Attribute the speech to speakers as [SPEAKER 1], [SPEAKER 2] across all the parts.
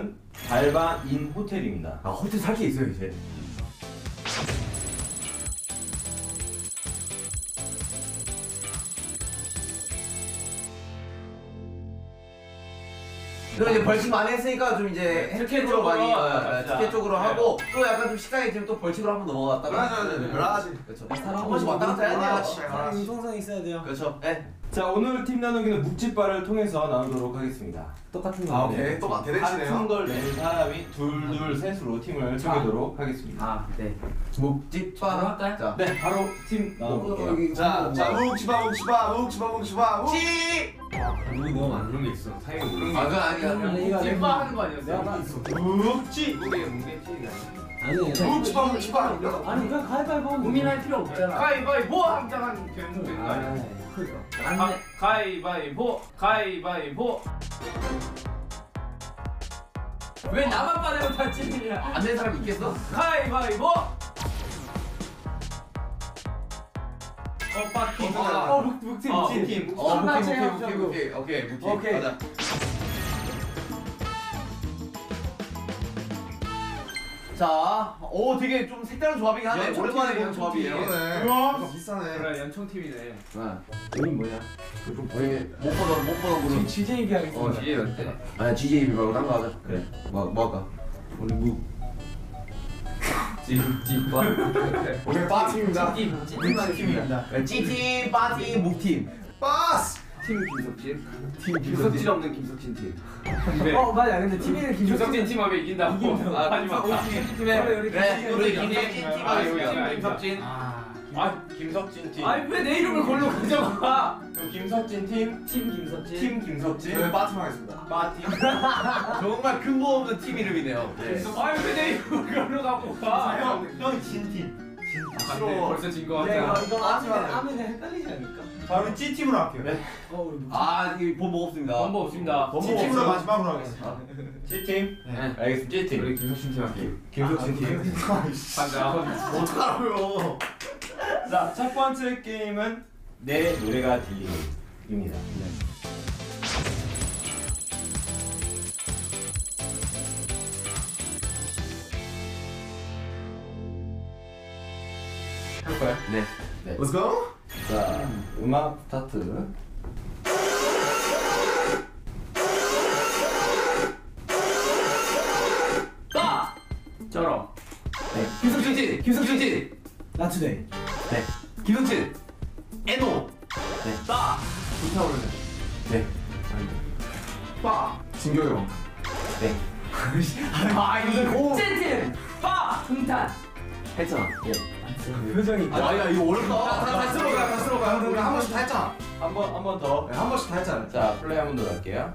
[SPEAKER 1] 팀은 달바인 호텔입니다.
[SPEAKER 2] 아, 호텔 살 게 있어요 이제. 그럼 이제 벌칙 많이 했으니까 좀 이제
[SPEAKER 3] 티켓
[SPEAKER 2] 쪽으로 많이 티켓 쪽으로
[SPEAKER 3] 네.
[SPEAKER 2] 하고 또 약간 좀 식상이 지금 또 벌칙으로 한번 넘어갔다가
[SPEAKER 4] 여러 가지.
[SPEAKER 2] 그렇죠.
[SPEAKER 4] 사람
[SPEAKER 2] 한 번씩 왔다 갔다 해야 돼요.
[SPEAKER 4] 사람
[SPEAKER 5] 융통성 있어야 돼요.
[SPEAKER 2] 그렇죠. 네.
[SPEAKER 1] 자, 오늘 팀 나누기는 묵찌바를 통해서 나누도록 하겠습니다. 똑같은 거.
[SPEAKER 4] 아, 오케이. 또 대대치네요.
[SPEAKER 1] 같은 걸 낸 사람이 둘 셋으로 팀을 쪼개도록 하겠습니다.
[SPEAKER 3] 아, 네.
[SPEAKER 2] 묵찌빠.
[SPEAKER 3] 할까요?
[SPEAKER 2] 자,
[SPEAKER 1] 네, 바로 팀 나눠볼게요.
[SPEAKER 4] 자, 묵치바 묵치.
[SPEAKER 5] 우리 너무 안 그런 게 있어. 사이가 모르는 게.
[SPEAKER 2] 아, 그건 아니야.
[SPEAKER 3] 찐빠 하는 거 아니었어요?
[SPEAKER 5] 내가 나
[SPEAKER 4] 묵치.
[SPEAKER 5] 아니.
[SPEAKER 4] 묵치바.
[SPEAKER 5] 아니 그냥 가위바위보 하면
[SPEAKER 3] 고민할 필요 없잖아. 가위바위보 함장한 되는 거 아니야?
[SPEAKER 5] 안
[SPEAKER 3] 가위바위보. 왜 나만 빠내고 다 찐이야?
[SPEAKER 2] 안 된 사람 있겠어?
[SPEAKER 3] 가위바위보. 빡팀.
[SPEAKER 1] 묵팀.
[SPEAKER 2] 오케이. 가자. 자, 오 되게 좀 색다른 조합이긴 하네. 오랜만에 보는 조합이에요.
[SPEAKER 4] 그러네. 비싸네.
[SPEAKER 3] 그래 연총팀이네.
[SPEAKER 5] 이름 뭐냐?
[SPEAKER 2] 못 보던 분은
[SPEAKER 5] GJB 하겠습니다.
[SPEAKER 3] GJ 어때?
[SPEAKER 2] 아니 GJB 말고 딴 거 하자. 그래. 뭐 할까?
[SPEAKER 5] 우리 묵.
[SPEAKER 3] 찐빠.
[SPEAKER 4] 오늘 빠팀입니다.
[SPEAKER 3] 찐팀입니다.
[SPEAKER 2] G팀, 빠팀, 묵팀.
[SPEAKER 4] 빠스.
[SPEAKER 3] 팀 김석진.
[SPEAKER 2] 김석진 없는 김석진 팀.
[SPEAKER 5] 맞아. 근데 TV는
[SPEAKER 3] 김석진 팀 하면 이긴다고. 하지마.
[SPEAKER 2] 김석진팀에 우리 김석진 팀 하겠습니다.
[SPEAKER 3] 김석진.
[SPEAKER 1] 김석진 팀.
[SPEAKER 3] 아니 왜 내 이름을 걸로 가져가?
[SPEAKER 1] 그럼 김석진 팀.
[SPEAKER 3] 김석진.
[SPEAKER 1] 팀 김석진.
[SPEAKER 4] 저는 빠팀 하겠습니다.
[SPEAKER 1] 빠팀.
[SPEAKER 2] 정말 근거 없는 팀 이름이네요.
[SPEAKER 3] 아니 왜 내 이름을 걸로 갖고 가?
[SPEAKER 1] 형 진팀.
[SPEAKER 4] 싫어.
[SPEAKER 3] 벌써 진 거 같아.
[SPEAKER 5] 이거 아무튼 헷갈리지 않을까?
[SPEAKER 4] 다음에 G팀으로 할게요.
[SPEAKER 1] 네.
[SPEAKER 2] 아, 이거 본 없습니다.
[SPEAKER 3] 번거 없습니다.
[SPEAKER 4] G팀으로 마지막으로 하겠습니다.
[SPEAKER 1] G팀.
[SPEAKER 4] 네.
[SPEAKER 1] 알겠습니다. G팀.
[SPEAKER 3] 우리 김석진 팀 할게요.
[SPEAKER 1] 김석진 팀.
[SPEAKER 3] 반장.
[SPEAKER 4] 어떡하라고요.
[SPEAKER 1] 자, 첫 번째 게임은 내 노래가 들리는입니다. 할까요?
[SPEAKER 2] 네.
[SPEAKER 4] Let's go.
[SPEAKER 1] 자, 음악 스타트.
[SPEAKER 3] 빠! 쩔어.
[SPEAKER 2] 김석진.
[SPEAKER 5] 나투데이.
[SPEAKER 2] 네. 김석진. 에노. 네.
[SPEAKER 3] 빠!
[SPEAKER 2] 불타오르는. 네.
[SPEAKER 3] 빠!
[SPEAKER 4] 진교형.
[SPEAKER 1] 네.
[SPEAKER 2] 아이고.
[SPEAKER 3] 찐팀! 빠! 중탄!
[SPEAKER 2] 했잖아. 예.
[SPEAKER 5] 표정이.
[SPEAKER 2] 야, 이거 어렵다.
[SPEAKER 4] 다 쓸어가. 우리 한 번씩 다 했잖아.
[SPEAKER 1] 한 번 더.
[SPEAKER 4] 한 번씩 다 했잖아.
[SPEAKER 1] 자, 플레이 한 번 더 할게요.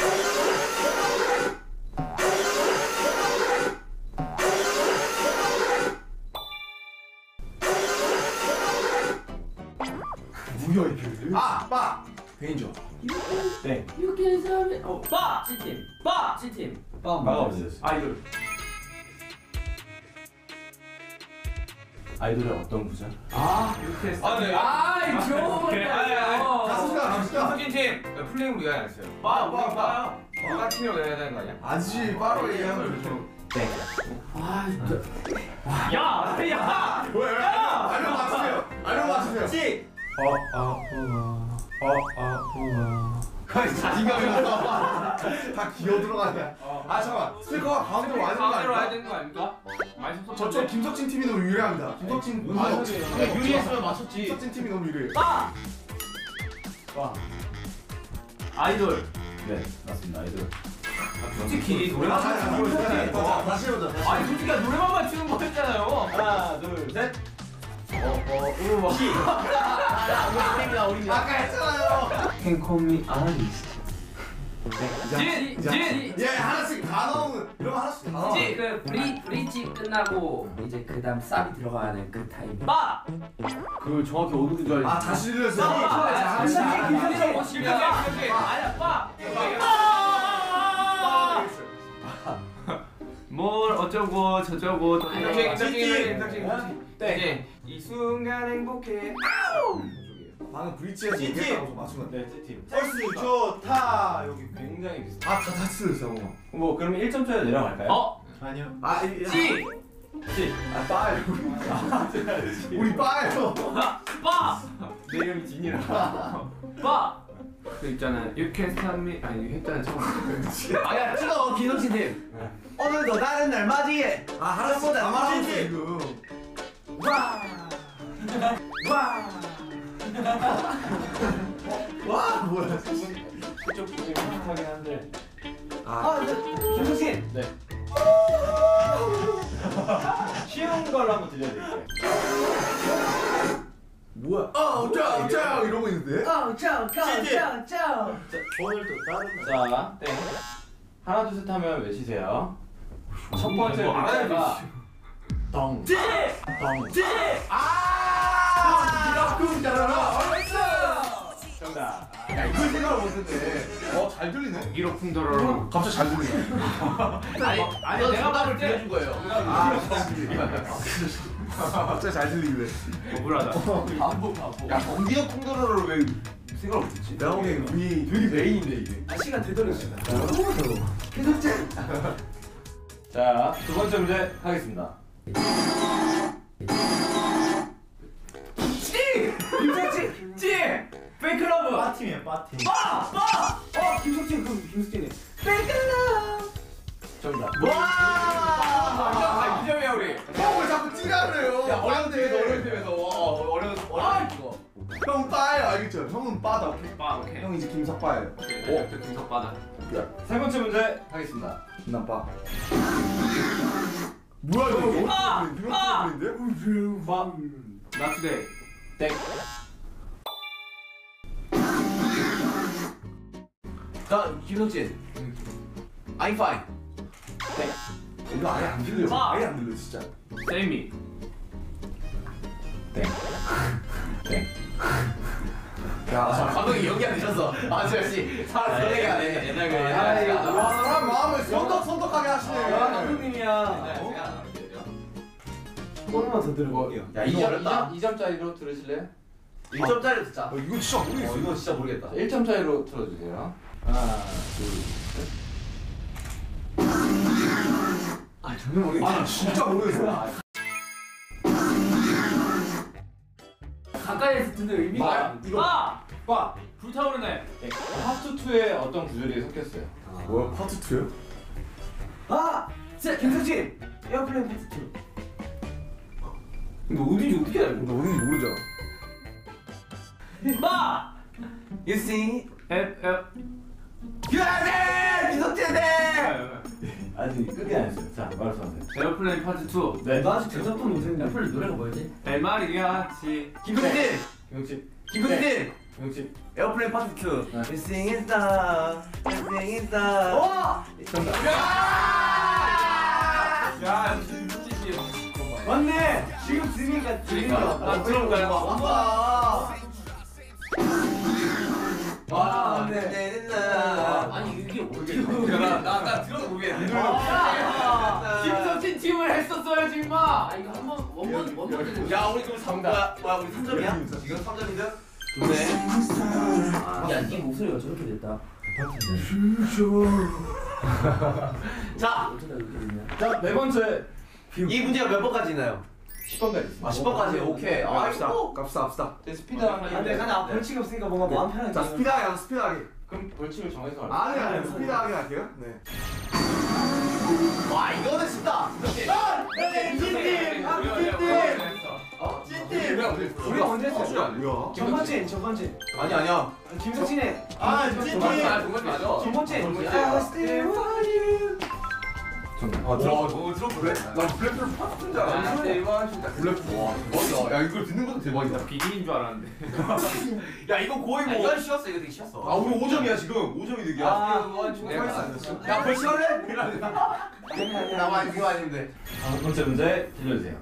[SPEAKER 4] 뭐야 이 표현? 빠. 베인저.
[SPEAKER 1] 네.
[SPEAKER 3] 이렇게 사람이 빠! 찐팀! 빠! 찐팀!
[SPEAKER 1] 마가 없어졌어요.
[SPEAKER 3] 아이돌.
[SPEAKER 1] 아이돌의 어떤 부자?
[SPEAKER 3] 이렇게 했어. 네. 이거 지워버렸다.
[SPEAKER 4] 갑시다.
[SPEAKER 6] 석진 팀 플레이로 얘기 안 했어요.
[SPEAKER 3] 빠! 우리 빠야.
[SPEAKER 6] 빠가 팀이라고 해야 되는 거 아니야?
[SPEAKER 4] 아니지 빠로 얘기하면 되죠.
[SPEAKER 1] 네.
[SPEAKER 3] 야!
[SPEAKER 4] 왜? 알려 맞추세요.
[SPEAKER 1] 찌!
[SPEAKER 4] 자신감이 없어. 다 기어 들어가냐. 아 잠깐. 스피커가 가운데로 와야 되는 거
[SPEAKER 3] 가운데로 와야
[SPEAKER 4] 아닐까?
[SPEAKER 3] 되는 거 아닙니까? 많이 섭섭한데?
[SPEAKER 4] 저쪽 김석진 팀이 너무 유리합니다. 김석진
[SPEAKER 1] 유리했으면 맞췄지.
[SPEAKER 4] 김석진 팀이 너무 유리해.
[SPEAKER 3] 빠! 아이돌.
[SPEAKER 1] 네, 맞습니다. 아이돌.
[SPEAKER 3] 솔직히 노래만 맞추는 거였지.
[SPEAKER 4] 다시 해보자.
[SPEAKER 3] 아니 솔직히 노래만 맞추는 거였잖아요.
[SPEAKER 1] 하나, 둘, 셋.
[SPEAKER 4] 아까 했잖아요.
[SPEAKER 5] 캔코미 아리스트.
[SPEAKER 4] 얘 하나씩 다 넣으면 이러면 하나씩 다 넣어.
[SPEAKER 3] 그 브릿지 끝나고 이제 그다음 쌉이 들어가는 그 타임. 빠!
[SPEAKER 2] 그걸 정확히 어느 줄 알지?
[SPEAKER 4] 아 다시 들렸어.
[SPEAKER 3] 아니야 빠! 뭘 어쩌고 저쩌고
[SPEAKER 6] 김석진.
[SPEAKER 1] 네.
[SPEAKER 6] 이 순간 행복해.
[SPEAKER 4] 방금 브릿지에서
[SPEAKER 1] 찐팀.
[SPEAKER 4] 얘기했다고 맞춘 건데.
[SPEAKER 1] 네, 찐팀.
[SPEAKER 4] 버스 좋다.
[SPEAKER 1] 여기 굉장히 비슷.
[SPEAKER 4] 다 다스였어.
[SPEAKER 1] 뭐 그러면 1점짜리 내려갈까요?
[SPEAKER 3] 어?
[SPEAKER 5] 아니요.
[SPEAKER 3] 찌!
[SPEAKER 1] 찌.
[SPEAKER 4] 아 빠요. 우리 빠요.
[SPEAKER 3] 빠!
[SPEAKER 1] 내 이름이 진이라.
[SPEAKER 3] 빠!
[SPEAKER 6] 그 있잖아. You can stop me. 아니 이거 했잖아 처음.
[SPEAKER 2] 아야 찍어 기성씨 팀. 오늘도 다른 날 맞이해.
[SPEAKER 4] 아 하나씩 다 말하고 있어 지금.
[SPEAKER 5] 와. 와.
[SPEAKER 4] 와 뭐야.
[SPEAKER 1] 그쪽 분이 비슷하긴 한데.
[SPEAKER 5] 아, 김성진.
[SPEAKER 1] 네. 쉬운 걸로 한번 들려드릴게요.
[SPEAKER 4] 뭐야? 어짜 이러고 있는데?
[SPEAKER 5] 짜.
[SPEAKER 1] 오늘도 다른 날. 자, 땡. 하나 둘 셋 하면 외치세요. 첫 번째
[SPEAKER 6] 뭐 알아야
[SPEAKER 1] 글자가 덩.
[SPEAKER 3] 찌!
[SPEAKER 1] 덩.
[SPEAKER 3] 찌!
[SPEAKER 4] 이라쿵 짜라라.
[SPEAKER 1] 정답.
[SPEAKER 4] 야 이걸 생각을 못했네. 잘 들리네.
[SPEAKER 6] 이러쿵 더러러.
[SPEAKER 4] 갑자기 잘 들리네.
[SPEAKER 3] 아니
[SPEAKER 2] 너
[SPEAKER 3] 내가
[SPEAKER 2] 정답을
[SPEAKER 3] 봤을 때
[SPEAKER 2] 들려준 거예요.
[SPEAKER 4] 갑자기 잘 들리길래.
[SPEAKER 6] 억울하다.
[SPEAKER 2] 반복. 야 경기역 풍도로를 왜 생각을 못했지?
[SPEAKER 4] 내가 보기엔 우리
[SPEAKER 1] 되게 메인인데 이게.
[SPEAKER 5] 아, 시간 되돌렸습니다.
[SPEAKER 2] 김성진.
[SPEAKER 1] 자, 두 번째 문제 하겠습니다.
[SPEAKER 5] 김성진.
[SPEAKER 3] 찌! 페이크러브!
[SPEAKER 1] 빠팀이에요, 빠팀.
[SPEAKER 5] 김성진 그럼 김성진이.
[SPEAKER 1] 정답.
[SPEAKER 3] 아, 2점이야 우리.
[SPEAKER 4] 형왜 자꾸 찌라 그래요?
[SPEAKER 2] 야 어려운 팀에서 어려운 팀에서 어려운 이거.
[SPEAKER 4] 형 빠예요 알겠죠? 형은 빠다. 오케이.
[SPEAKER 6] 빠 오케이.
[SPEAKER 4] 형 이제 김석빠예요.
[SPEAKER 6] 오케이. 또 김석 빠다.
[SPEAKER 1] 세 번째 문제 하겠습니다.
[SPEAKER 4] 난 빠. 뭐야 이거? 이런 소리인데?
[SPEAKER 1] 빠.
[SPEAKER 6] 나투데이.
[SPEAKER 1] 땡.
[SPEAKER 2] 자 김성진. I'm fine.
[SPEAKER 4] 이거 아예 안 들려.
[SPEAKER 3] 빠.
[SPEAKER 4] 아예 안 들려 진짜.
[SPEAKER 6] 세이미.
[SPEAKER 1] 땡. 땡.
[SPEAKER 4] 야,
[SPEAKER 2] 감독이 연기 안 되셨어. 아저씨 사람 연기 안 해.
[SPEAKER 3] 옛날 그
[SPEAKER 2] 아,
[SPEAKER 3] 옛날
[SPEAKER 2] 이거
[SPEAKER 4] 와 사람 마음을 손떡하게 하시네.
[SPEAKER 5] 감독님이야. 조금만 더 들어볼게요.
[SPEAKER 2] 야 이거 어렵다.
[SPEAKER 1] 2점짜리로 들으실래요?
[SPEAKER 2] 1점짜리 듣자.
[SPEAKER 4] 이거 진짜 모르겠어.
[SPEAKER 2] 이거 진짜 모르겠다.
[SPEAKER 1] 1점짜리로 틀어주세요. 하나, 둘, 셋.
[SPEAKER 5] 아, 저는 모르겠어요.
[SPEAKER 4] 아 진짜 모르겠어.
[SPEAKER 3] 가까이에서 듣는 의미가
[SPEAKER 1] 이거.
[SPEAKER 3] 빠!
[SPEAKER 1] 빠.
[SPEAKER 3] 불타오르네.
[SPEAKER 1] 땡. 파트 2에 어떤 구절이 섞였어요?
[SPEAKER 4] 뭐야 파트 2요?
[SPEAKER 5] 아, 김성진. 에어플레인 파트 2.
[SPEAKER 3] 근데 어딘지 어떻게 알고?
[SPEAKER 4] 나 어딘지 모르잖아.
[SPEAKER 3] 빠!
[SPEAKER 2] You see? 김성진 대.
[SPEAKER 1] 아직 끝이 안 했어요. 자, 말씀하세요.
[SPEAKER 6] 에어플레인 파트 2.
[SPEAKER 1] 네.
[SPEAKER 5] 나 아직 대답도 못했는데.
[SPEAKER 3] 애플 노래가 뭐였지?
[SPEAKER 6] 내 말이야지.
[SPEAKER 2] 김성진.
[SPEAKER 1] 김용식.
[SPEAKER 2] 김성진.
[SPEAKER 1] 김용식.
[SPEAKER 2] 에어플레인 파트 2.
[SPEAKER 1] 네.
[SPEAKER 2] You sing it down. You sing it down.
[SPEAKER 5] 와!
[SPEAKER 1] 정답.
[SPEAKER 3] 야, 김치씨.
[SPEAKER 5] 맞네. 지금 들으니까
[SPEAKER 3] 아, 들어볼까요?
[SPEAKER 2] 와,
[SPEAKER 5] 맞네.
[SPEAKER 3] 아니 이게 어떻게
[SPEAKER 2] 나 들어도 모르겠네.
[SPEAKER 3] 김성진 팀을 했었어야지 임마. 아 이거 한번 원본
[SPEAKER 2] 야, 우리 그럼 3점. 뭐야, 우리 3점이야? 지금 3점이든? 좋네.
[SPEAKER 3] 야네 목소리가 저렇게 됐다.
[SPEAKER 2] 자,
[SPEAKER 3] 어쩌다 이렇게 됐냐?
[SPEAKER 1] 자, 네 번째.
[SPEAKER 2] 이 문제가 몇 번까지 있나요?
[SPEAKER 1] 10번까지 있습니다.
[SPEAKER 2] 아, 10번까지. 오케이. 아,
[SPEAKER 4] 갑시다.
[SPEAKER 2] 이거.
[SPEAKER 4] 갑시다.
[SPEAKER 1] 스피드하게.
[SPEAKER 5] 근데 나 벌칙이 없으니까 뭔가 마음 편하게.
[SPEAKER 4] 자 스피드하게 하자 스피드하게.
[SPEAKER 1] 그럼 벌칙을 정해서 할까요?
[SPEAKER 4] 아니 스피드하게 할게요. 네.
[SPEAKER 2] 와, 이거는 쉽다.
[SPEAKER 5] 우리 언제 했어?
[SPEAKER 4] 뭐야?
[SPEAKER 5] 전번째.
[SPEAKER 2] 아니야.
[SPEAKER 5] 김성진의.
[SPEAKER 2] 정말 맞아.
[SPEAKER 5] 전번째.
[SPEAKER 2] 아,
[SPEAKER 5] still want you.
[SPEAKER 1] 정답.
[SPEAKER 2] 와, 너 들어볼래? 나 블랙풀 파트인 줄 알았는데. 블랙풀. 와, 대박이다. 야, 이걸 듣는 것도 대박이다.
[SPEAKER 6] 비기인 줄 알았는데.
[SPEAKER 2] 야, 이거 거의 뭐. 이건 쉬웠어, 이거 되게 쉬웠어. 아, 우리 5점이야, 지금. 5점이 득이야. 야, 벌써 할래? 나만 이거 아니면 돼.
[SPEAKER 1] 다섯 번째 문제 들려주세요.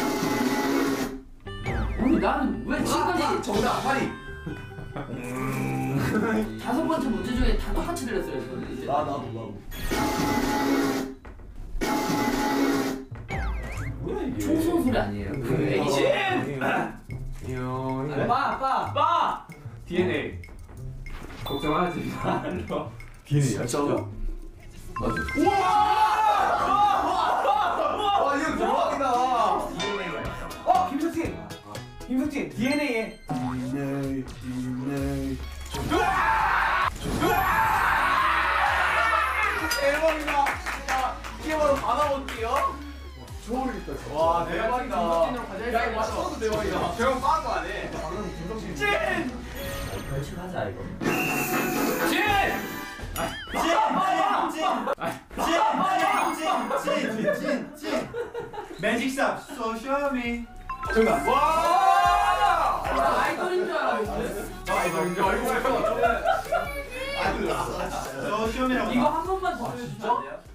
[SPEAKER 3] 아니 나는 왜 지금까지
[SPEAKER 2] 정답, 파리.
[SPEAKER 3] 다섯 번째 문제 중에 다 똑같이 들렸어요 저는 이제.
[SPEAKER 5] 나도.
[SPEAKER 1] 뭐야 이게?
[SPEAKER 3] 총선 소리 아니에요? 그 애기지?
[SPEAKER 5] 빠.
[SPEAKER 3] 빠!
[SPEAKER 6] DNA. 걱정하지 말로.
[SPEAKER 1] DNA야 진짜?
[SPEAKER 4] 와 이거 대박이다.
[SPEAKER 5] 김석진. 김석진 DNA에.
[SPEAKER 2] 대박이다. 이게 바로 바나몬띠요?
[SPEAKER 4] 모르겠다. 진짜.
[SPEAKER 2] 와 대박이다.
[SPEAKER 6] 김석진으로 가자.
[SPEAKER 2] 야 이거 맞춰도 대박이다. 저형 빠른 거 아니야?
[SPEAKER 3] 벌칙하자 이거.
[SPEAKER 2] 매직샵 소쇼미.
[SPEAKER 1] 정답.
[SPEAKER 2] 와!
[SPEAKER 3] 나 아이돌인 줄 알았는데.
[SPEAKER 2] 이거 소쇼미라고.
[SPEAKER 3] 이거 한 번만 더 해주시면 안 돼요?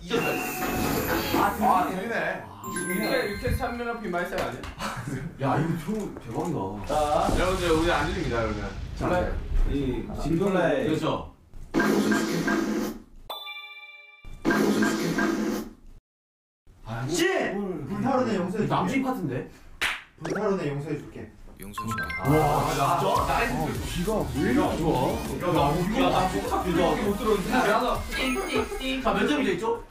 [SPEAKER 2] 아 재밌네.
[SPEAKER 6] 유캐 참면업이 말살 아니야?
[SPEAKER 1] 야 이거 좀 대박이다.
[SPEAKER 2] 자 여러분들 우리 안 드립니다 그러면.
[SPEAKER 1] 자, 이 진돌라의
[SPEAKER 2] 그렇죠.
[SPEAKER 4] 불타로네 용서해 줄게.
[SPEAKER 1] 남친 파트인데?
[SPEAKER 4] 불타로네 용서해 줄게.
[SPEAKER 1] 귀가 왜 이렇게 좋아?
[SPEAKER 2] 야나 복합 필요하게 못 들었는데. 야나.
[SPEAKER 3] 띵띵띵.
[SPEAKER 2] 자몇 점이 있죠?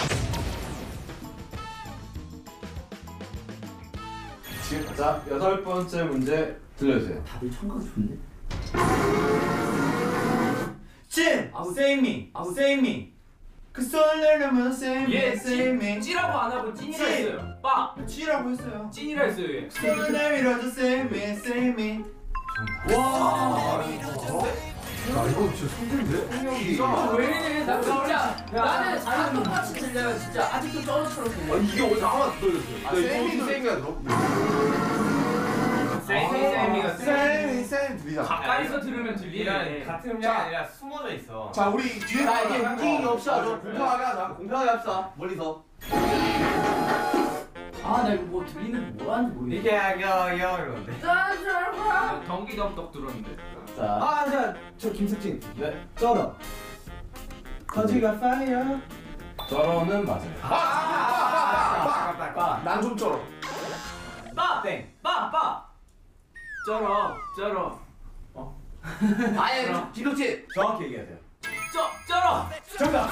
[SPEAKER 1] 지금 자 8번째 문제 들려주세요.
[SPEAKER 3] 다들 청각 좋네.
[SPEAKER 2] 찐! Save me! Save me! 그 설레는 Save me!
[SPEAKER 3] 얘
[SPEAKER 2] Save me!
[SPEAKER 3] 찌라고 안 하고 찐이라
[SPEAKER 2] 찐.
[SPEAKER 3] 했어요. 빠.
[SPEAKER 2] 찌라고 했어요.
[SPEAKER 3] 찐이라 했어요 얘.
[SPEAKER 2] 손을 내밀어줘 Save me! Save me! 와!
[SPEAKER 1] 야 이거 진짜 손들인데?
[SPEAKER 3] 왜 이래? 나 진짜 나는 다 똑같이 들려요 진짜. 아직도 쩌처럼 들려.
[SPEAKER 2] 이게 어디서 하나 들렸어요.
[SPEAKER 4] 아 세미도 세미가 들어.
[SPEAKER 6] 세미가
[SPEAKER 4] 세미 세미 들리잖아.
[SPEAKER 6] 가까이서 들으면 들리네.
[SPEAKER 5] 같은 음량이
[SPEAKER 4] 자.
[SPEAKER 5] 아니라 숨어져 있어.
[SPEAKER 4] 자 우리 뒤에
[SPEAKER 2] 자 이게 움직임이 없이 하죠.
[SPEAKER 4] 그래.
[SPEAKER 2] 공평하게 하자. 공평하게 합시다. 멀리서.
[SPEAKER 3] 아 나 이거 뭐 들리는 거 뭐라는지 모르겠네.
[SPEAKER 5] 이게 야야야 이러는데.
[SPEAKER 6] 경기도덕 들었는데.
[SPEAKER 1] 자,
[SPEAKER 5] 저 김석진.
[SPEAKER 1] 네.
[SPEAKER 5] 쩔어. 거지가 파이어.
[SPEAKER 1] 저러는 맞아요.
[SPEAKER 4] 난좀 쩔어.
[SPEAKER 5] 빠 땡. 빠.
[SPEAKER 6] 쩔어 쩔어.
[SPEAKER 2] 아예 김덕진.
[SPEAKER 1] 정확히 얘기하세요.
[SPEAKER 3] 쩔어.
[SPEAKER 5] 정답.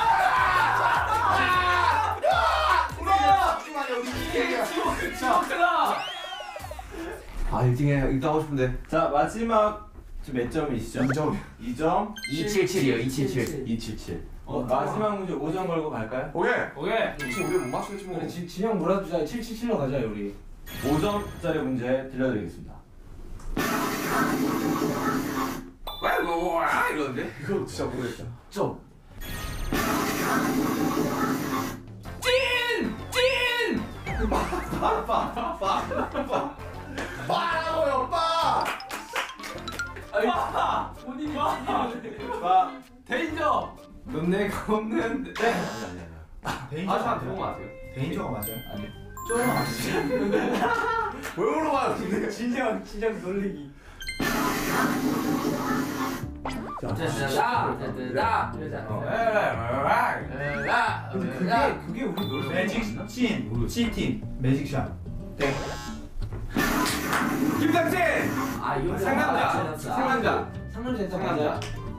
[SPEAKER 2] 아 1등에 하고 싶은데.
[SPEAKER 1] 자 마지막 지금 몇 점이시죠? 2점. 2점.
[SPEAKER 3] 277이요 277.
[SPEAKER 1] 277. 마지막 문제 5점 걸고 갈까요?
[SPEAKER 4] 오케이.
[SPEAKER 6] 오케이.
[SPEAKER 4] 혹시 우리 못 맞추겠지 뭐.
[SPEAKER 5] 우리 진영 몰아주자. 777로 가자 우리.
[SPEAKER 1] 5점짜리 문제 들려드리겠습니다.
[SPEAKER 2] 와 이러는데.
[SPEAKER 4] 이거 진짜 모르겠다.
[SPEAKER 1] 점.
[SPEAKER 4] 빠라고요 빠.
[SPEAKER 3] 본인이
[SPEAKER 1] 빠.
[SPEAKER 6] 데인저.
[SPEAKER 1] 넌 내가 없는데.
[SPEAKER 2] 아저한 들어온 거 아세요?
[SPEAKER 4] 데인저가 맞아요?
[SPEAKER 2] 왜 물어봐요 근데.
[SPEAKER 5] 진영 놀리기.
[SPEAKER 3] 나.
[SPEAKER 5] 그게 우리 놀.
[SPEAKER 2] 매직 친. 치틴.
[SPEAKER 4] 매직샷.
[SPEAKER 2] 김덕진.
[SPEAKER 3] 아 이거
[SPEAKER 2] 상남자. 상남자.
[SPEAKER 5] 상남자
[SPEAKER 2] 상남자.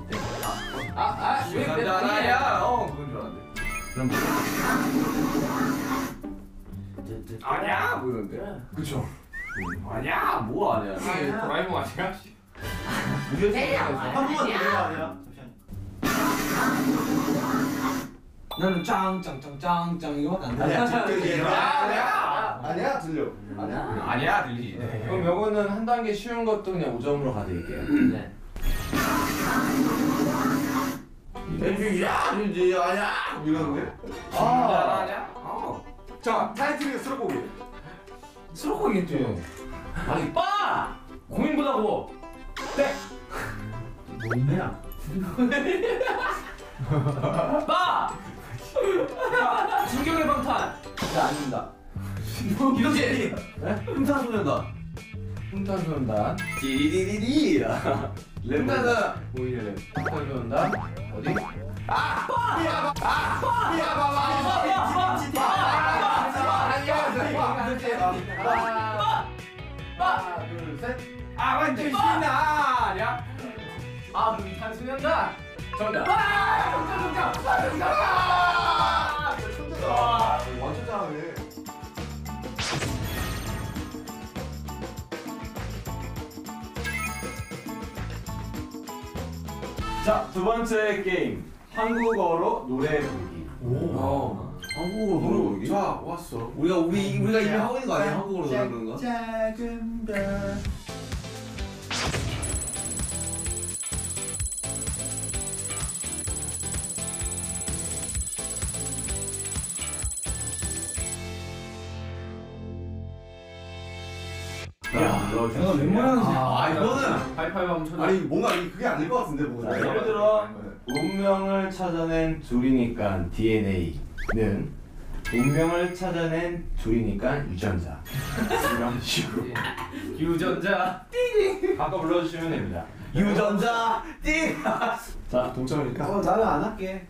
[SPEAKER 2] 상남자야. 그건 줄 알았네.
[SPEAKER 1] 그럼
[SPEAKER 2] 아니야 뭐 이런데.
[SPEAKER 4] 그쵸.
[SPEAKER 2] 아니야 뭐 아니야.
[SPEAKER 6] 도라에몽 아니야?
[SPEAKER 2] 한 번만 더 해봐 아니야.
[SPEAKER 5] 나는 짱짱짱짱짱 이거밖에 안 돼.
[SPEAKER 4] 아니야 들려.
[SPEAKER 2] 아니야 들리지.
[SPEAKER 1] 그럼 요거는 한 단계 쉬운 것도 그냥 5점으로 가드릴게요.
[SPEAKER 3] 네.
[SPEAKER 2] 야 이제 아니야
[SPEAKER 4] 이러는데?
[SPEAKER 2] 아니야.
[SPEAKER 4] 자 타이틀이 수록곡이.
[SPEAKER 5] 수록곡이겠죠.
[SPEAKER 3] 아니 빠. 고민보다고.
[SPEAKER 5] 뭐냐?
[SPEAKER 3] 빠. 진격의 방탄.
[SPEAKER 1] 네 아닙니다.
[SPEAKER 2] 이거지. 흥탄소년단.
[SPEAKER 1] 흥탄소년단.
[SPEAKER 2] 디디디디.
[SPEAKER 1] 랩은 보이는 흥탄소년단 어디?
[SPEAKER 2] 아 완전 신나 아니야?
[SPEAKER 6] 아 그럼 이탄소년단. 정답.
[SPEAKER 4] 완전 잘하네.
[SPEAKER 1] 자, 두 번째 게임. 한국어로 노래 부르기.
[SPEAKER 4] 한국어로 노래 부르기?
[SPEAKER 2] 자 왔어.
[SPEAKER 5] 우리가 이미 하고 있는 거 아니야? 한국어로 노래 부르는 거?
[SPEAKER 4] 작은 별.
[SPEAKER 1] 자,
[SPEAKER 5] 내가
[SPEAKER 1] 눌러주시면.
[SPEAKER 5] 웬만하면
[SPEAKER 4] 아 이거는
[SPEAKER 6] 하이파이브 한번 쳐줘.
[SPEAKER 4] 아니 뭔가 그게 아닐 것 같은데
[SPEAKER 1] 자,
[SPEAKER 4] 뭔가.
[SPEAKER 1] 예를 들어 운명을 찾아낸 둘이니까 DNA는 운명을 찾아낸 둘이니까 유전자. 이런 식으로
[SPEAKER 6] 유전자.
[SPEAKER 1] 바꿔 불러주시면 됩니다.
[SPEAKER 4] 유전자 띵.
[SPEAKER 1] 자,
[SPEAKER 4] 동점이니까.
[SPEAKER 5] 나는 안 할게.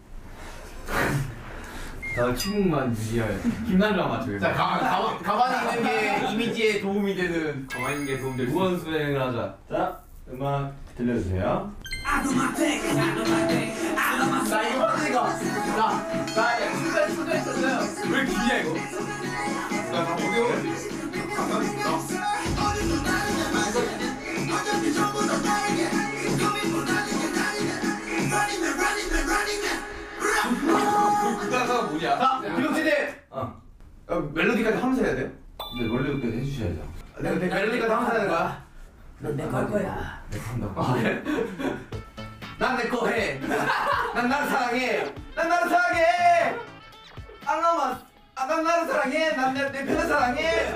[SPEAKER 6] 나 침묵만 유지할. 김남주가 맞춰.
[SPEAKER 2] 자 가만히 있는 게 이미지에 도움이 되는.
[SPEAKER 6] 가만히 있는 게 도움될 수 있어.
[SPEAKER 2] 무한 수행을 하자.
[SPEAKER 1] 자, 음악 들려주세요.
[SPEAKER 2] 나 이거 맞으니까. 나 순간 했었어요. 왜 기냐 이거? 나다 못해요. 그 가사가 뭐냐? 김영진의 멜로디까지 하면서 해야 돼요?
[SPEAKER 1] 네, 원래부터 해주셔야죠.
[SPEAKER 2] 멜로디까지 하면서 하는 거야.
[SPEAKER 3] 넌내걸 거야.
[SPEAKER 2] 난 내 거 해. 난 나를 사랑해. 난 나를 사랑해. 알라마. 난 나를 사랑해. 난 내 편을 사랑해.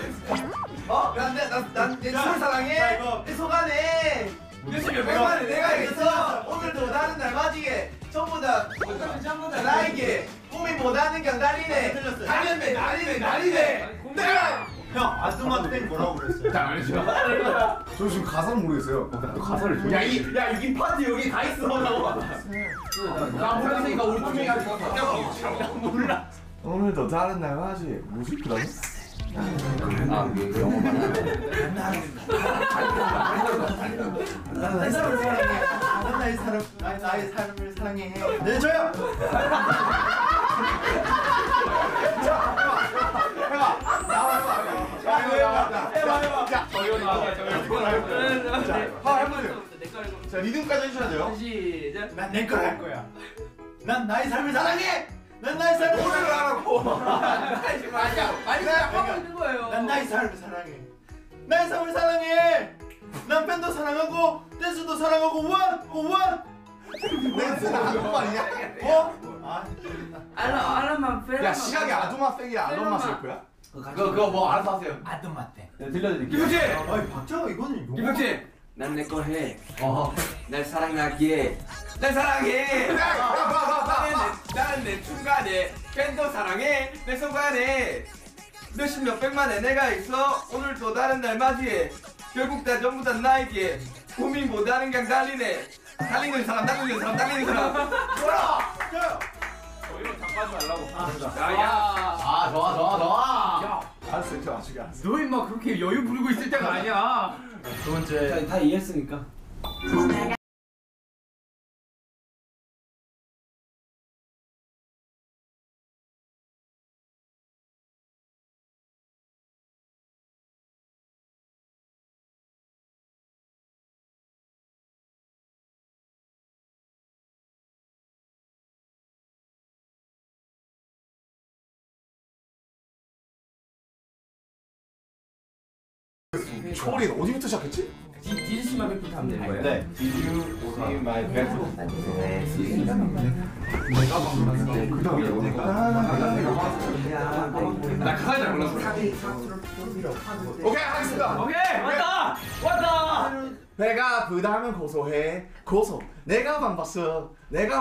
[SPEAKER 2] 난내 술을 사랑해. 내 속안에. 몇십 몇 백만에 내가 알겠어. 오늘도 다른 날 맞이게. 전부 다 나에게 고민보다는 그냥 달리네. 달렸네, 달리네. 내가.
[SPEAKER 4] 형 아드마땡 뭐라고 그랬어요?
[SPEAKER 2] 잘 알죠.
[SPEAKER 4] 저 지금 가사는 모르겠어요.
[SPEAKER 1] 가사를
[SPEAKER 2] 야, 이 파트 여기 다 있어. 나 몰랐으니까 우리 팀이 가지고 몰라.
[SPEAKER 4] 오늘도 다른 날 맞이. 뭐지 그다음? 나의 삶을 사랑해. 나의 삶을 사랑해. 네 저요. 해봐. 자, 해보세요. 자, 리듬까지 해주셔야 돼요.
[SPEAKER 3] 시작.
[SPEAKER 4] 난 내 걸 할 거야. 난 나의 삶을 사랑해. 난 나의 삶을 오래를 하라고.
[SPEAKER 3] 맞아. 많이 하고 있는 거예요.
[SPEAKER 4] 난 나의 삶을 사랑해. 나의 삶을 사랑해. 난 팬도 사랑하고 댄스도 사랑하고 원. 댄스는 한국 아니냐? 아,
[SPEAKER 3] 알람만 빼.
[SPEAKER 4] 야 시각이 아도마 팩이야. 아도마 셀프야?
[SPEAKER 2] 그거 뭐 알아서 하세요.
[SPEAKER 1] 네, 들려드릴게요.
[SPEAKER 2] 김혁진!
[SPEAKER 4] 아니 박자가 이거는 용.
[SPEAKER 2] 김혁진!
[SPEAKER 3] 난 내 거 해. 날 사랑하기에.
[SPEAKER 2] 날 사랑해! 나는 내 중간에 팬도 사랑해! 내 속안에 몇십 몇 백만의 내가 있어. 오늘도 다른 날 맞이해. 결국 다 전부 다 나에게 고민보다는 그냥 달리네. 달리는 사람. 뭐라!
[SPEAKER 6] 이거 잡아지 말라고.
[SPEAKER 2] 좋아.
[SPEAKER 4] 알았어, 저 아직 알았어.
[SPEAKER 6] 너 임마 그렇게 여유 부리고 있을 때가 아니야.
[SPEAKER 1] 두 번째.
[SPEAKER 5] 다 이해했으니까.
[SPEAKER 4] 초월이 어디부터 시작했지?
[SPEAKER 3] 디즈니만 뵙부터 하면 되는 거예요?
[SPEAKER 1] 네. Did you see my back?
[SPEAKER 2] 나 가사 잘 몰랐어. 오케이 하겠습니다.
[SPEAKER 6] 오케이 왔다.
[SPEAKER 4] 배가 아프다면 고소해. 내가 방봤어.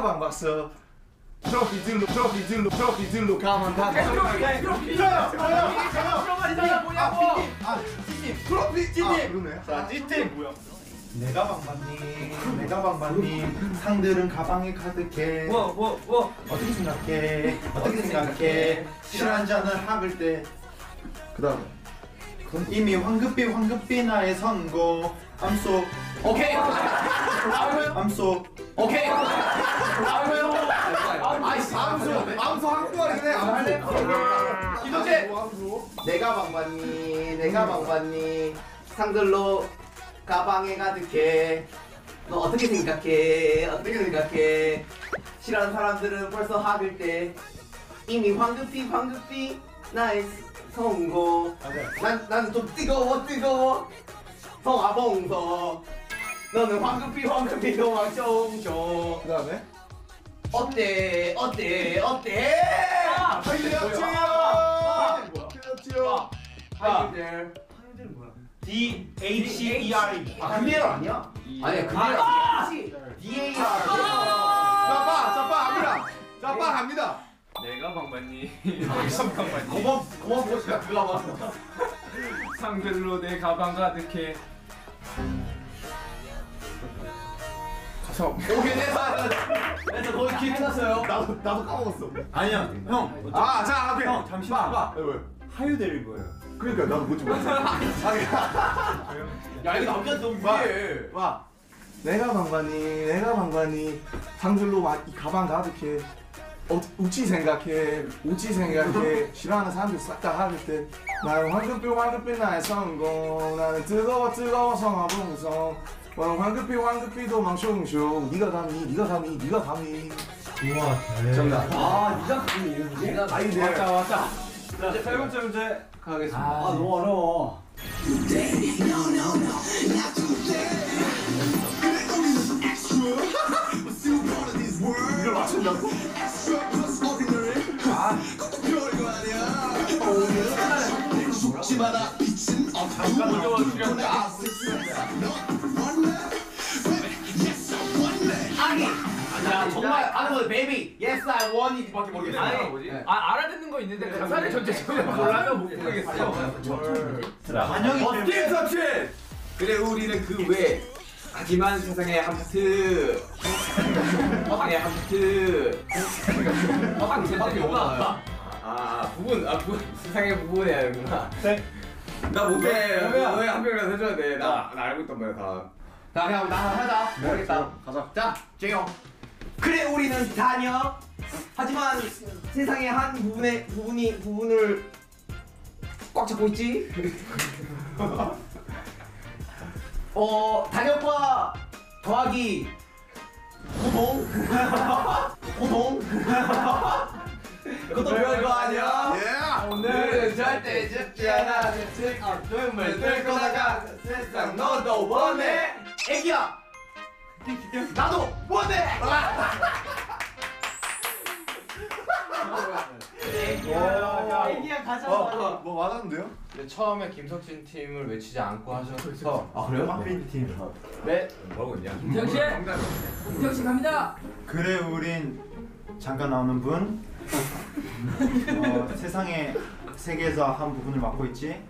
[SPEAKER 4] 저기 들로 가면 다 그러네.
[SPEAKER 7] 자, 찌팀 뭐야? 내가 방방님 상들은 가방에 가득해. 어떻게 생각해? 술 한 잔을 학을 때
[SPEAKER 4] 그다음 이미 황급히 나의 선고 I'm so
[SPEAKER 3] 오케이.
[SPEAKER 4] I'm so
[SPEAKER 3] 오케이.
[SPEAKER 2] 아이씨 암소 한국말이긴 해.
[SPEAKER 3] 김동재.
[SPEAKER 7] 내가 방봤니 내가 방봤니 상들로 가방에 가득해 너 어떻게 생각해 어떻게 생각해 싫어하는 사람들은 벌써 학을 때 이미 황급히 나의 선고 나는 좀 뜨거워 성아봉서 너는 황급히 도망쳐줘
[SPEAKER 4] 그 다음에
[SPEAKER 7] 어때
[SPEAKER 4] 그렇지요
[SPEAKER 3] 하이들.
[SPEAKER 4] DHERE
[SPEAKER 7] 그대로 아니야?
[SPEAKER 3] 아니야 그게
[SPEAKER 7] DAR
[SPEAKER 2] 자빠 갑니다.
[SPEAKER 6] 내가 방봤니? 내가 방봤니?
[SPEAKER 2] 고만 보시다 그가 봐.
[SPEAKER 6] 상들로 내 가방 가득해.
[SPEAKER 2] 오케이 됐어.
[SPEAKER 7] 거기 길 끝났어요.
[SPEAKER 4] 나도 까먹었어 아니야 형
[SPEAKER 2] 자 앞에
[SPEAKER 4] 형 잠시만
[SPEAKER 2] 왜?
[SPEAKER 4] 하유될 거예요 그러니까 나도 뭔지 몰랐어
[SPEAKER 7] 야 이거 남자 좀 위해.
[SPEAKER 4] 봐 내가 방관이 상들로 이 가방 가득해 우찌 생각해 싫어하는 사람들 싹 다 하길 때 나는 황급히 나의 성공 나는 뜨거워 성화봉성 나는 황급히 도망숑숑 네가 감히
[SPEAKER 1] 정답.
[SPEAKER 3] 내가
[SPEAKER 1] 맞다 맞다. 자, 세 번째 문제 가겠습니다.
[SPEAKER 5] 너무 어려워.
[SPEAKER 4] 이걸 맞춘다고?
[SPEAKER 7] 야 정말 아는 거 베이비 Yes I want it밖에 모르겠어.
[SPEAKER 6] 아니 뭐지? 알아듣는 거 있는데 가사를 전체적으로 몰라서 못 부르겠어.
[SPEAKER 4] 반영이
[SPEAKER 2] 어깨 섭취. 그래 우리는 그 외. 하지만 세상에 한 파트. 세상에 한 파트.
[SPEAKER 3] 밖에 없나?
[SPEAKER 2] 부분 세상의 부분이야 여기구나. 나 못해. 너왜 한 명이라도 해줘야 돼. 나 알고 있단 말이야 다.
[SPEAKER 7] 자 그냥 나 하자. 모르겠다.
[SPEAKER 4] 가자
[SPEAKER 7] 자 재영. 그래 우리는 다녀. 하지만 세상의 한 부분을 꽉 잡고 있지. 단역과 더하기 고동 그것도 별거 아니야.
[SPEAKER 2] 오늘은 절대 죽지 않아. 눈물 뚫고 나가. 세상 너도 원해.
[SPEAKER 7] 애기야 나도 원해.
[SPEAKER 5] 애기야 가자.
[SPEAKER 4] 뭐 맞았는데요?
[SPEAKER 2] 근데 처음에 김석진 팀을 외치지 않고 하셔서
[SPEAKER 4] 아 그래요? 마크린 팀
[SPEAKER 2] 네 뭐라고 했냐?
[SPEAKER 3] 김태형 씨 갑니다.
[SPEAKER 4] 그래 우린 잠깐 나오는 분 세상의 세계에서 한 부분을 맡고 있지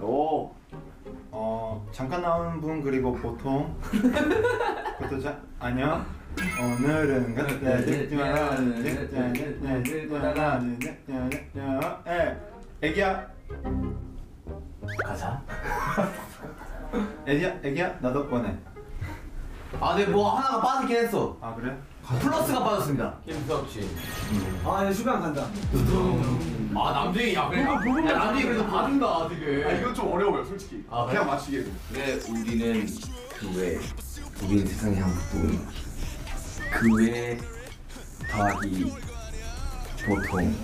[SPEAKER 4] 잠깐 나오는 분 그리고 보통 그것도 아니야 오늘은 애기야
[SPEAKER 7] 가자.
[SPEAKER 4] 애기야 나도 원해
[SPEAKER 7] 네 뭐 하나가 빠지긴 했어.
[SPEAKER 4] 아 그래?
[SPEAKER 7] 플러스가 빠졌습니다.
[SPEAKER 2] 김석진.
[SPEAKER 5] 아, 슈가 안 간다.
[SPEAKER 7] 남준이 야 남준이 그래도 봐준다 되게.
[SPEAKER 4] 이건 좀 어려워요 솔직히
[SPEAKER 7] 아,
[SPEAKER 4] 그냥 맞히기
[SPEAKER 2] 그래 우리는 그 외. 우리는 세상의 한 부분. 그 외 더하기 보통.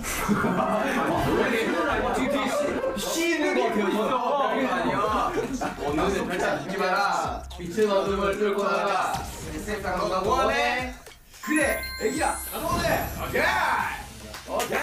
[SPEAKER 7] 씨 있는 거 같아요
[SPEAKER 2] 별거 아니야. 오늘은 절대 죽지 마라. 빛은 어둠을 뚫고 나가. 세상 너가 원해. 그래, 애기야, 나도 원해. 오케이.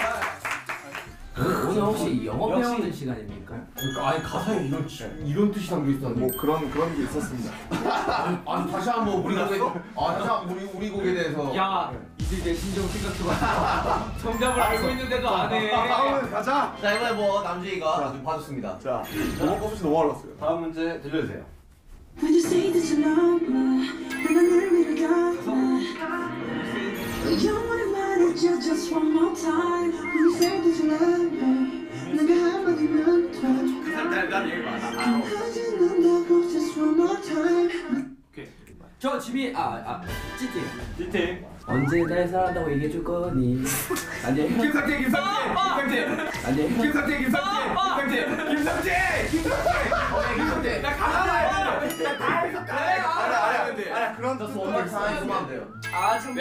[SPEAKER 3] 오늘 혹시 영어 배우는 시간입니까?
[SPEAKER 2] 아니 가사에 이런 뜻이 담겨 있었는데.
[SPEAKER 4] 뭐 그런 게 있었습니다
[SPEAKER 2] 아니 다시 한번 우리 곡에 다시 한번 우리 곡에 대해서.
[SPEAKER 6] 야 이제 내 심정 생각해봐. 정답을 알고 있는데도 안 해.
[SPEAKER 4] 다음은 가자
[SPEAKER 7] 자 이번에 뭐 남준이가 좀 봐줬습니다.
[SPEAKER 4] 자 너무 꼽으시 너무 어려웠어요
[SPEAKER 1] 다음 문제 들려주세요.
[SPEAKER 8] When you say that you love me, and I never got You wanna manage just one more time. When you say that you love me, 내가 한마디만 더.
[SPEAKER 2] 난 얘기 많아.
[SPEAKER 8] 하지 않는다고 just one more time.
[SPEAKER 3] 저 지미 찌띠.
[SPEAKER 1] 찌팅.
[SPEAKER 3] 언제 날 사랑한다고 얘기해 줄 거니? 아니
[SPEAKER 2] 김성재. 나 가만히 다 해석해.
[SPEAKER 4] 아니 그런 뜻 원말 다 해주면 돼요.
[SPEAKER 3] 아 참.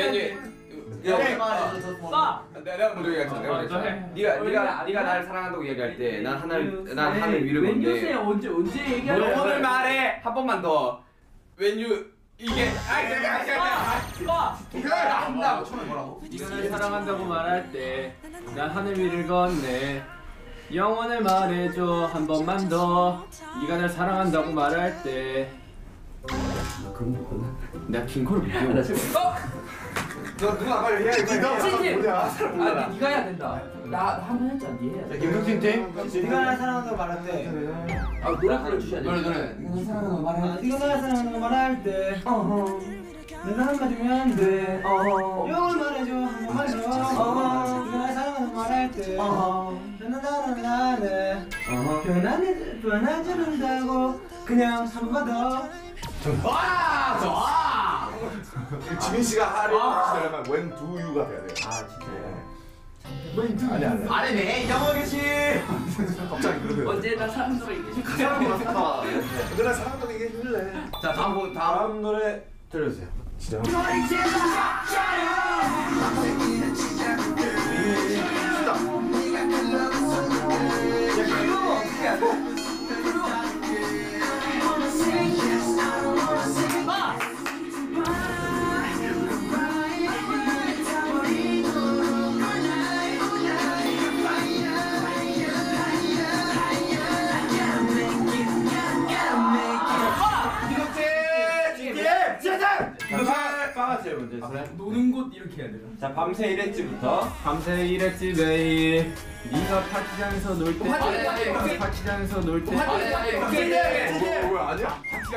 [SPEAKER 2] 내가 먼저 얘기했잖아. 네가 나를 사랑한다고 얘기할 때 난 하늘 위를
[SPEAKER 3] 웬유세
[SPEAKER 2] 건데.
[SPEAKER 3] 언제 얘기하는
[SPEAKER 2] 영혼을 말해 한 번만 더. 웬유 이게 한다고 처음에 뭐라고?
[SPEAKER 6] 네가 날 사랑한다고 말할 때 난 하늘 위를 건네. 영원을 말해줘 한 번만 더. 네가 날 사랑한다고 말할 때.
[SPEAKER 3] 그런 거구나.
[SPEAKER 6] 내가 긴 코를 못 배워.
[SPEAKER 2] 너 누가 빨리 해야 돼.
[SPEAKER 3] 찌띠. 네가 해야 된다. 나 한 번 했잖아. 네 해야 돼.
[SPEAKER 4] 김성진 팀.
[SPEAKER 5] 네가 날 사랑한다고 말할 때.
[SPEAKER 3] 노래 불러주셔야 돼.
[SPEAKER 2] 노래.
[SPEAKER 5] 네가 날 사랑한다고 말할 때. 내가 한마디면 안 돼. 영을 말해줘 한 번만 더. 네가 날 사랑한다고 말할 때. 나나나나네. 변하지 않는다고 그냥 한 번만 더.
[SPEAKER 7] 와 좋아.
[SPEAKER 4] 지민 씨가 하를 하시려면 when do you가 돼야 돼요.
[SPEAKER 3] 아 진짜요?
[SPEAKER 4] 아니.
[SPEAKER 7] 아니네 영어 교실.
[SPEAKER 4] 갑자기 그러세요.
[SPEAKER 3] 언제 날 사랑한다고 얘기해 줄
[SPEAKER 4] 그 사람이
[SPEAKER 3] 거니?
[SPEAKER 4] 나서 내가 사랑한다고 얘기해 줄래?
[SPEAKER 2] 자
[SPEAKER 1] 다음 노래 들려주세요.
[SPEAKER 4] 진짜.
[SPEAKER 1] 빠가세요 먼저.
[SPEAKER 6] 노는 곳 이렇게 해야 돼요.
[SPEAKER 1] 자 밤새 일했지부터.
[SPEAKER 6] 밤새 일했지 매일. 네가 파티장에서 놀 때. 네가 파티장에서 놀 때.
[SPEAKER 4] 뭐야 아니야?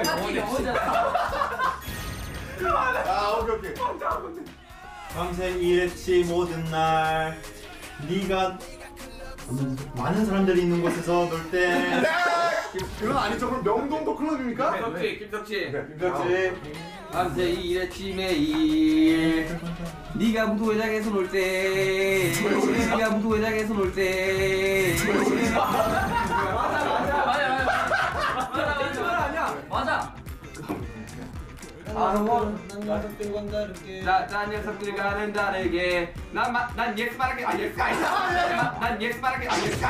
[SPEAKER 4] 아 오케이.
[SPEAKER 5] 밤새 일했지 모든 날. 네가 많은 사람들이 있는 곳에서 놀 때.
[SPEAKER 4] 그건 아니죠. 그럼 명동도 클럽입니까?
[SPEAKER 2] 김석지.
[SPEAKER 4] 김석지.
[SPEAKER 2] 밤새 일했지 매일. 네가 무도회장에서 놀 때. 네가 무도회장에서 놀 때.
[SPEAKER 3] 맞아.
[SPEAKER 2] 난 녀석들과는 다르게 난 예스 말하게 예스가 아니다. 난 예스 말하게 예스가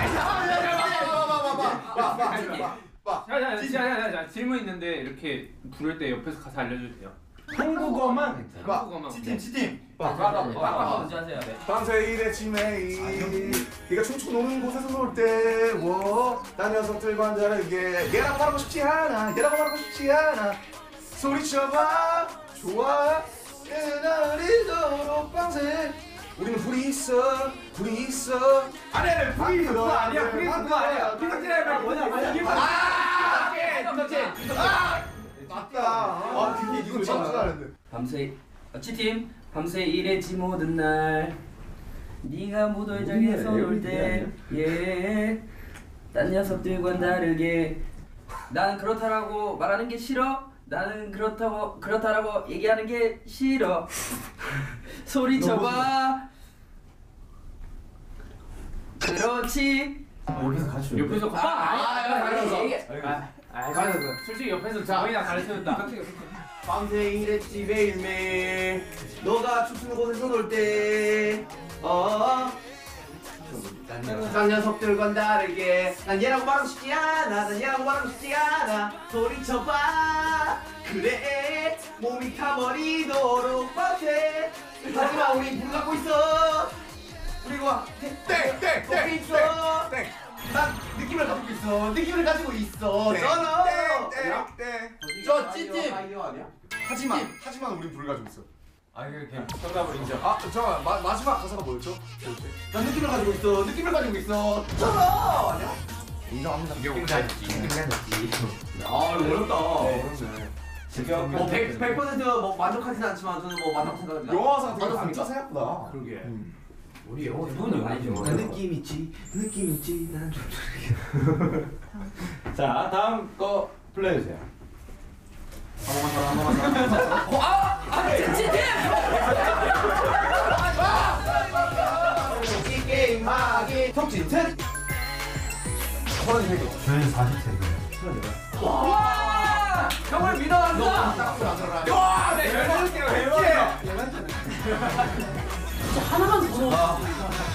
[SPEAKER 2] 아니다.
[SPEAKER 6] 자, 질문 있는데 이렇게 부를 때 옆에서 가사 알려줘도 돼요?
[SPEAKER 1] 한국어만.
[SPEAKER 6] 한국어만.
[SPEAKER 5] 치팀.
[SPEAKER 3] 빡빡 먼저 하세요.
[SPEAKER 4] 밤새 일했지 매일. 네가 춤추고 노는 곳에서 놀 때. 딴 녀석들과 다르게 얘라고 말하고 싶지 않아. 얘라고 말하고 싶지 않아. 소리쳐봐 좋아 그날이도록 밤새 우리는 불이 있어
[SPEAKER 2] 아니 불이 있어 그거 아니야. 불이 있어 그거 아니야. 김석진이랑 뭐냐 김석진.
[SPEAKER 4] 맞다 아 그게 이거 진짜 잘하는데
[SPEAKER 3] 밤새 치팀 밤새 일했지 모든 날. 네가 무도회장에서 놀 때. 예. 딴 녀석들과는 다르게. 나는 그렇다라고 말하는 게 싫어. 나는 그렇다라고 얘기하는 게 싫어. 소리쳐봐. 그렇지.
[SPEAKER 5] 여기서 같이.
[SPEAKER 6] 옆에서
[SPEAKER 2] 가르쳐.
[SPEAKER 6] 솔직히 옆에서 저희랑 가르쳐줬다.
[SPEAKER 7] 밤새 일했지 매일매일. 너가 춤추는 곳에서 놀 때. 딴 녀석들과는 다르게 난 얘라고 말하고 싶지 않아. 난 얘라고 말하고 싶지 않아. 소리쳐봐. 그래 몸이 타버리도록 밤새. 하지만 우린 불 갖고 있어. 그리고 거기 있어. 난 느낌을 가지고 있어. 느낌을 가지고 있어. 저는 저 찌찜.
[SPEAKER 4] 하지만 우린 불을 가지고 있어
[SPEAKER 1] 아 이거 그냥 정답을 인정.
[SPEAKER 4] 아 잠깐만 마지막 가사가 뭐였죠?
[SPEAKER 7] 난 느낌을 가지고 있어. 느낌을 가지고 있어. 저는 아니야?
[SPEAKER 4] 인정합니다
[SPEAKER 7] 아 어렵다.
[SPEAKER 1] 지금
[SPEAKER 7] 뭐 100% 뭐 만족하지는 않지만 저는 뭐 맞다고 생각합니다.
[SPEAKER 4] 영화사 되게
[SPEAKER 7] 맞았습니다.
[SPEAKER 4] 진짜 생각보다
[SPEAKER 6] 그러게.
[SPEAKER 3] 우리 영어 이분이 아니죠.
[SPEAKER 7] 느낌 있지. 난 좀.
[SPEAKER 1] 자, 다음 거 플레이해주세요.
[SPEAKER 7] 이 게임 하기
[SPEAKER 2] 톡진튼. 33개.
[SPEAKER 5] 저희는 40세.
[SPEAKER 3] 와! 형을 믿어간다.
[SPEAKER 2] 와, 네, 13개로 했지.
[SPEAKER 8] 하나만 더 넣어.